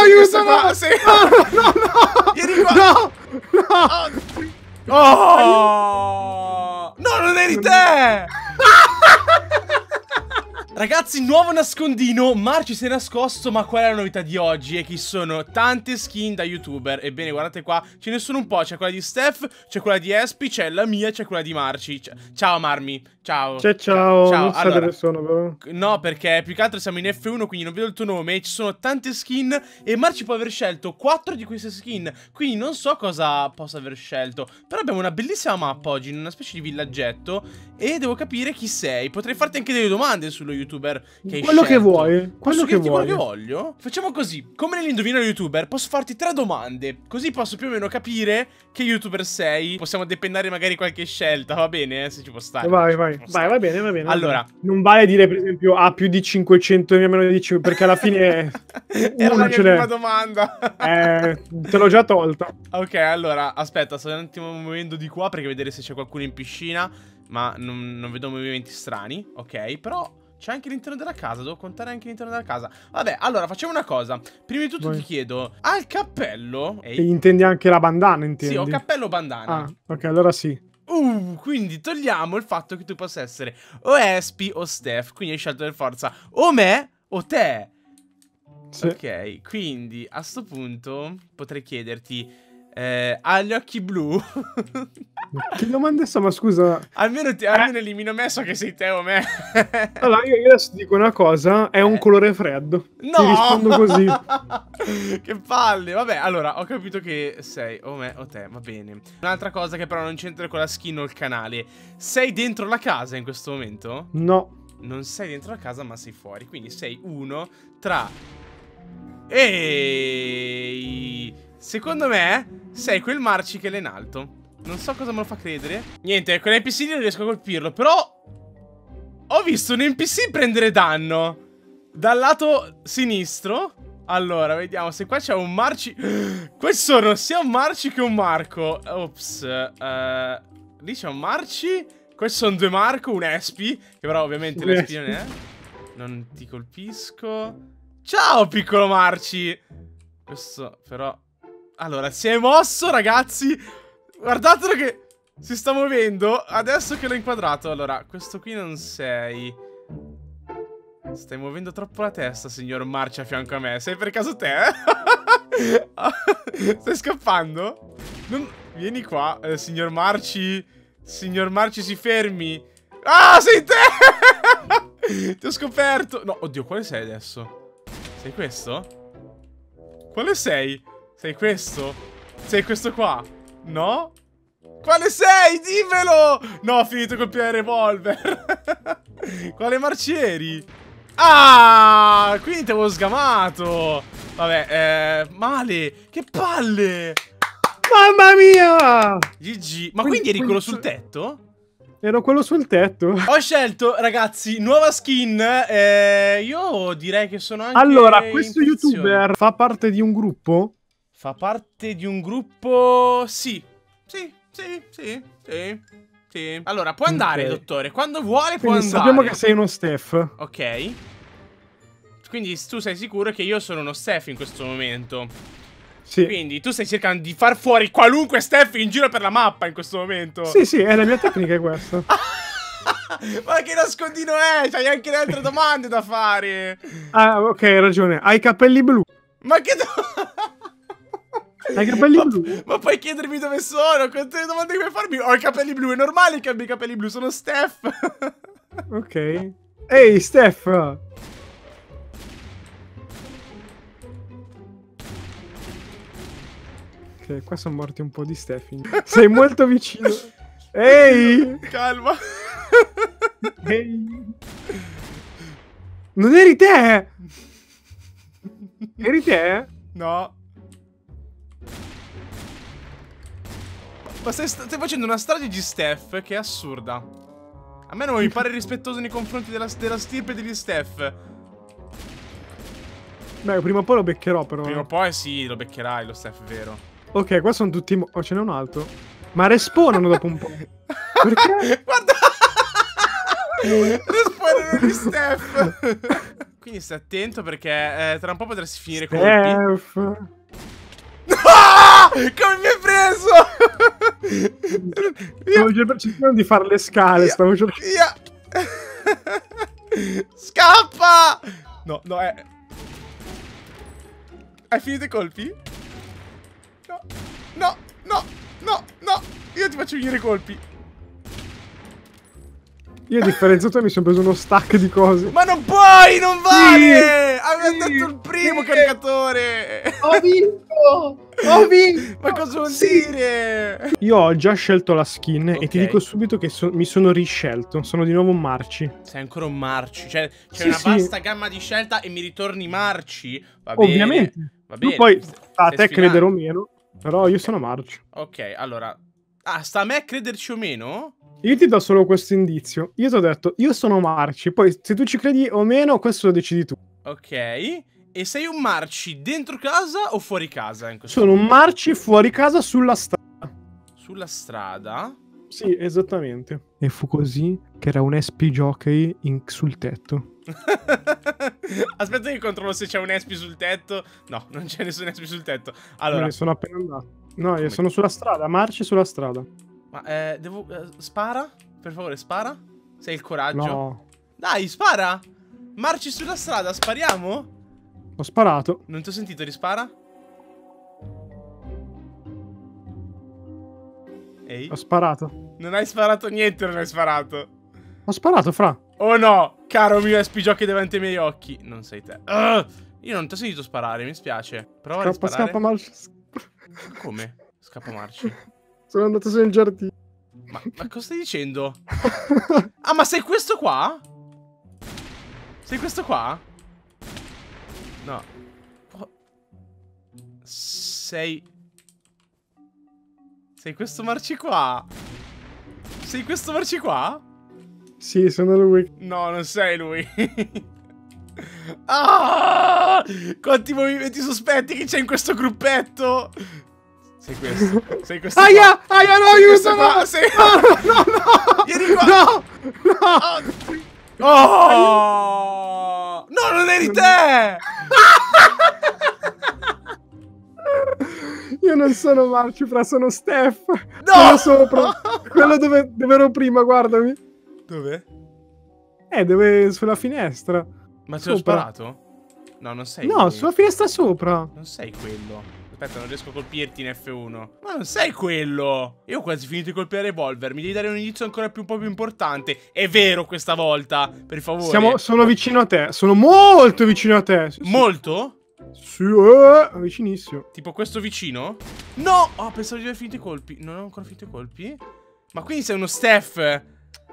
aiuto, qua, sì. No! Vieni qua. No! Oh! No, non eri te! Ragazzi, nuovo nascondino. Marci si è nascosto, ma qual è la novità di oggi? È che sono tante skin da youtuber. Ebbene, guardate qua, ce ne sono un po'. C'è quella di Steph, c'è quella di Espi, c'è la mia, c'è quella di Marci. Ciao Marmi, ciao. Ciao, Ciao. non so Allora, dove sono però. no, perché più che altro siamo in F1, quindi non vedo il tuo nome. Ci sono tante skin e Marci può aver scelto 4 di queste skin. Quindi non so cosa possa aver scelto. Però abbiamo una bellissima mappa oggi, in una specie di villaggetto. E devo capire chi sei. Potrei farti anche delle domande sullo youtuber che hai Quello che scelto. vuoi. Posso dirti quello che voglio? Facciamo così. Come nell'indovino youtuber, posso farti 3 domande. Così posso più o meno capire che youtuber sei. Possiamo depennare magari qualche scelta, va bene? Se ci può stare. Vai, va bene, va bene. Allora, non vale dire per esempio ha più di 500 meno di 5, perché alla fine era la mia ce prima l'è. domanda. Te l'ho già tolta. Ok, allora, aspetta, sto un attimo muovendo di qua per vedere se c'è qualcuno in piscina. Ma non vedo movimenti strani. Ok, però c'è anche all'interno della casa. Devo contare anche all'interno della casa. Vabbè, allora, facciamo una cosa. Prima di tutto ti chiedo, ha il cappello? E intendi anche la bandana, intendi? Sì, ho cappello o bandana. Ah, ok, allora sì. Quindi togliamo il fatto che tu possa essere o Espi o Steph. Quindi hai scelto per forza o me o te. Sì. Ok, quindi a sto punto potrei chiederti, ha gli occhi blu? Che domanda è, ma scusa. almeno elimino me, so che sei te o me. Allora, io adesso ti dico una cosa, è un colore freddo. No! Ti rispondo così. Che palle. Vabbè, allora, ho capito che sei o me o te, va bene. Un'altra cosa che però non c'entra con la skin o il canale. Sei dentro la casa in questo momento? No. Non sei dentro la casa, ma sei fuori. Quindi sei uno tra... Ehi! Secondo me sei quel Marci che è là in alto. Non so cosa me lo fa credere. Niente, con l'NPC non riesco a colpirlo. Però ho visto un NPC prendere danno dal lato sinistro. Allora, vediamo se qua c'è un Marci. Qua sono sia un Marci che un Marco. Ops. Lì c'è un Marci. Qua sono 2 Marco, un Espi. Che però ovviamente l'Espi non è. Non ti colpisco. Ciao piccolo Marci. Questo però... Allora, si è mosso, ragazzi. Guardatelo che si sta muovendo. Adesso che l'ho inquadrato. Allora, questo qui non sei. Stai muovendo troppo la testa, signor Marci a fianco a me. Sei per caso te? Stai scappando? Vieni qua, signor Marci. Signor Marci, si fermi. Ah, sei te! Ti ho scoperto. No, oddio, quale sei adesso? Sei questo? Quale sei? Sei questo? Sei questo qua? No? Quale sei? Dimmelo! No, ho finito col piede revolver. Quale Marcieri? Ah! Quindi ti avevo sgamato. Vabbè, male. Che palle. Mamma mia! GG. Ma quindi eri quello sul tetto? Ero quello sul tetto. Ho scelto, ragazzi, nuova skin. Io direi che sono anche... Allora, questo youtuber fa parte di un gruppo? Fa parte di un gruppo... Sì. Sì. Allora, può andare, dottore. Quando vuole può andare. Sappiamo che sei uno Steph. Ok. Quindi tu sei sicuro che io sono uno Steph in questo momento? Sì. Quindi tu stai cercando di far fuori qualunque Steph in giro per la mappa in questo momento? Sì, è la mia tecnica è questa. Ma che nascondino è? C'hai anche le altre domande da fare. Ah, ok, hai ragione. Hai i capelli blu. Ma che... Hai i capelli blu? Ma puoi chiedermi dove sono? Quante domande puoi farmi? Ho i capelli blu, è normale che abbia i capelli blu, sono Steph. Ok. Ehi, Steph. Ok, qua sono morti un po' di Steph. Sei molto vicino. Ehi! Calma. Ehi! Non eri te? Eri te? No. Ma stai facendo una strage di Steph che è assurda. A me non mi pare rispettoso nei confronti della stirpe degli Steph. Beh, prima o poi lo beccherò però. Prima o poi sì, lo beccherai lo Steph, vero. Ok, qua sono tutti... Oh, ce n'è un altro. Ma respawnano dopo un po'. Perché? Guarda! Respawnano gli Steph. Quindi stai attento perché tra un po' potresti finire colpi. Steph. Ah! Come mi hai preso? Stavo cercando di fare le scale. Stavo cercando. Via. Scappa! No, no, Hai finito i colpi? No, no, no, no, no. Io ti faccio finire i colpi. Io a differenza tua mi sono preso uno stack di cose. Ma non puoi, non vale! Aveva Sì, detto il primo sì. caricatore. Ho vinto! Ho vinto! Ma cosa vuol dire? Io ho già scelto la skin e ti Ok. dico subito che mi sono riscelto. Sono di nuovo un Marci. Sei ancora un Marci. Cioè, c'è Sì, una sì. vasta gamma di scelta e mi ritorni Marci. Va bene. Ovviamente. Va Tu bene. poi Stai a te sfidando. credere o meno, però io sono Marci. Ok, allora. Ah, sta a me crederci o meno? Io ti do solo questo indizio. Io ti ho detto, io sono Marci. Poi se tu ci credi o meno, questo lo decidi tu. Ok. E sei un Marci dentro casa o fuori casa? In questo Sono un momento? Marci fuori casa sulla strada. Sulla strada? Sì, esattamente. E fu così che era un SP jockey sul tetto. Aspetta che controllo se c'è un Espi sul tetto. No, non c'è nessun Espi sul tetto. Me Allora, ne sono appena andato. No, io Come? sono sulla strada, Marci sulla strada. ma devo... spara? Per favore, spara? Sei il coraggio? No, Dai, spara! Marci sulla strada, spariamo? ho sparato. Non ti ho sentito, rispara? Ehi? Ho sparato. Non hai sparato niente, non hai sparato. Ho sparato, fra. Oh no, caro mio SP Jockey davanti ai miei occhi. Non sei te. Io non ti ho sentito sparare, mi spiace. Prova a Scappa, risparare. scappa, Marci. Come? Scappa Marci. Sono andato nel giardino. Ma cosa stai dicendo? Ah, ma sei questo qua? Sei questo qua? No. Sei questo Marci qua? Sei questo Marci qua? Sì, sono lui. No, non sei lui. Ah! Quanti movimenti sospetti che c'è in questo gruppetto. Sei questo. Sei questo. Aia! Qua. Aia, no, Sei aiuto! questo qua. No, Sei... no, no, no! Vieni qua. No! Oh! No, non eri te! Io non sono Marci, fra, sono Steph. No! Quello sopra. Quello dove ero prima, guardami. Dove? Dove sulla finestra. Ma ti ho Sopra. sparato? No, non sei No, lui. sulla finestra sopra. Non sei quello. Aspetta, non riesco a colpirti in F1. Ma non sei quello. Io ho quasi finito di colpire revolver. Mi devi dare un indizio ancora un po' più importante. È vero questa volta, per favore. Sono vicino a te. Sono molto vicino a te. Sì, Molto? Sì, vicinissimo. Tipo questo vicino? No! Oh, pensavo di aver finito i colpi. Non ho ancora finito i colpi? Ma quindi sei uno Steph?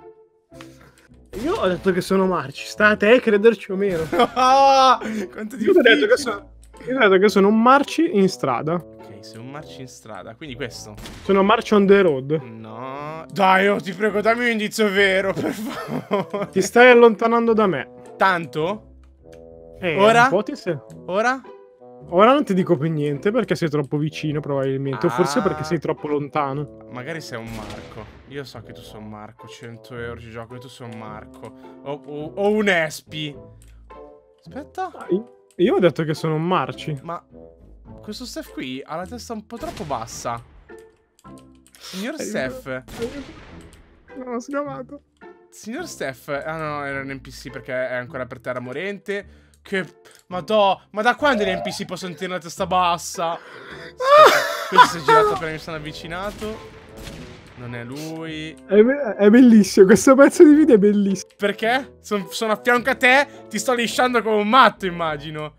Io ho detto che sono Marci. Sta a te crederci o meno. Ah, quanto Io ti ho detto che difficile. sono un Marci in strada. Ok, sei un Marci in strada. Quindi questo. Sono Marci on the road. No. Dai, oh, ti prego, dammi un indizio vero, per favore. Ti stai allontanando da me. Tanto? Un po' ti sei. Ora? Ora non ti dico più niente perché sei troppo vicino probabilmente. O forse Ah. perché sei troppo lontano. Magari sei un Marco. Io so che tu sei un Marco. 100 euro ci gioco e tu sei un Marco. O un Espi. Aspetta. Io ho detto che sono un Marci. Ma questo Steph qui ha la testa un po' troppo bassa. Signor Steph. No, ho sgamato. Signor Steph. Ah no, era un NPC perché è ancora per terra morente. Che... ma da quando gli NPC possono tenere la testa bassa? Aspetta, questo si è girato appena mi sono avvicinato. Non è lui. È bellissimo, questo pezzo di video è bellissimo. Perché? Sono a fianco a te. Ti sto lisciando come un matto, immagino.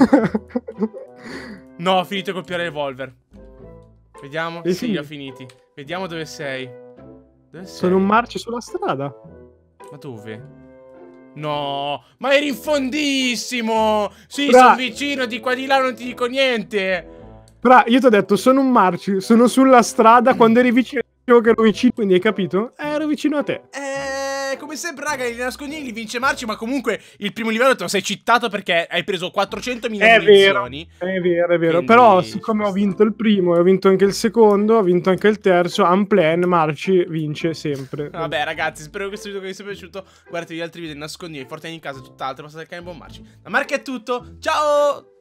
No, ho finito di colpire revolver. Vediamo. Hai Sì, finito? li ho finiti. Vediamo dove sei. Dove sei? Sono un Marci sulla strada. Ma dove? No, ma eri in fondissimo. Sì, Bra- sono vicino, di qua di là non ti dico niente. Però io ti ho detto, sono un Marci, sono sulla strada, quando eri vicino, dicevo che ero vicino, quindi hai capito? Ero vicino a te. Come come sempre, raga, i nascondigli vince Marci, ma comunque il primo livello te lo sei cheatato perché hai preso 400.000 munizioni. È vero. Quindi... Però siccome ho vinto il primo e ho vinto anche il secondo, ho vinto anche il terzo, Unplan, Marci vince sempre. Vabbè, ragazzi, spero che questo video vi sia piaciuto. Guardatevi gli altri video di nascondigli, Fortnite in casa e tutt'altro. Passate il cane, buon Marci. Da Marco è tutto, ciao!